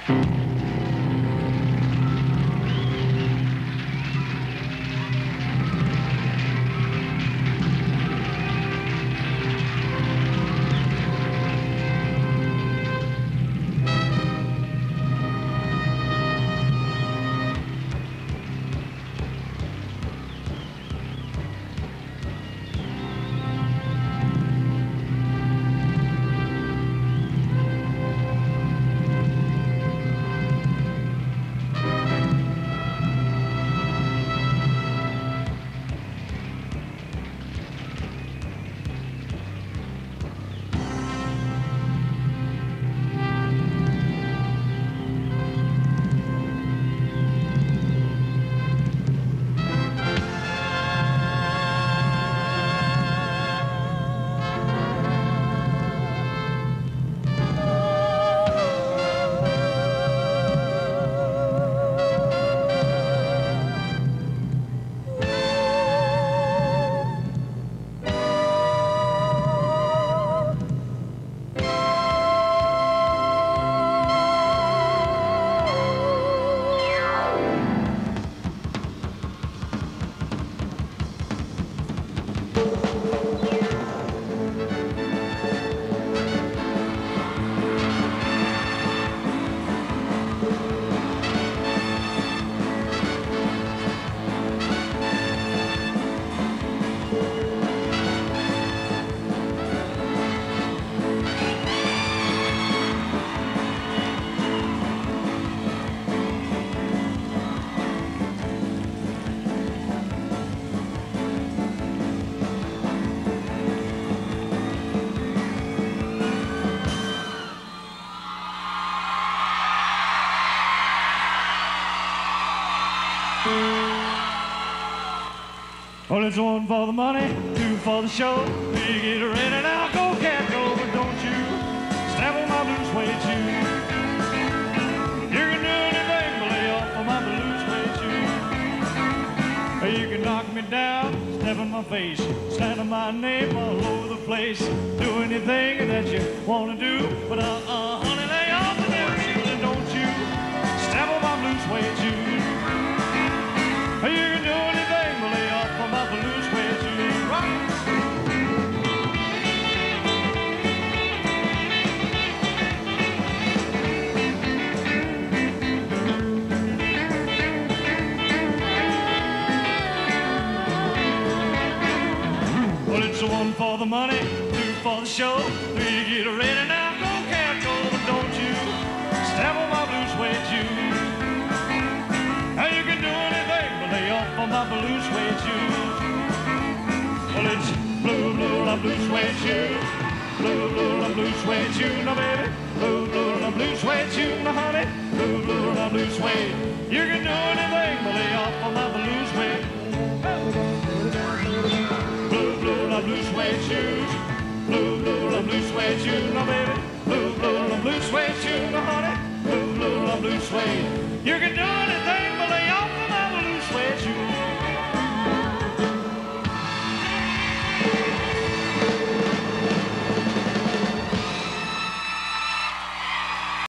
Well, it's one for the money, two for the show. You get ready now, go cat go, but don't you step on my blue suede shoe. You can do anything but lay off of my blue suede shoe. You can knock me down, step in my face, slander my name all over the place. Do anything that you want to do, but honey, lay off the damn shoes and don't you step on my blue suede shoe. You can do anything but lay off of my blue suede shoes. Well, it's one for the money, two for the show. Three, get ready now, go cat go, but don't you step on my blue suede shoes. Now you can do anything but lay off on my blue suede shoes. Well, it's blue, blue, la blue suede shoes. Blue, blue, la blue suede shoes, now baby. Blue, blue, la blue suede shoes, now honey. Blue, blue, la blue suede. You can do anything but lay off on my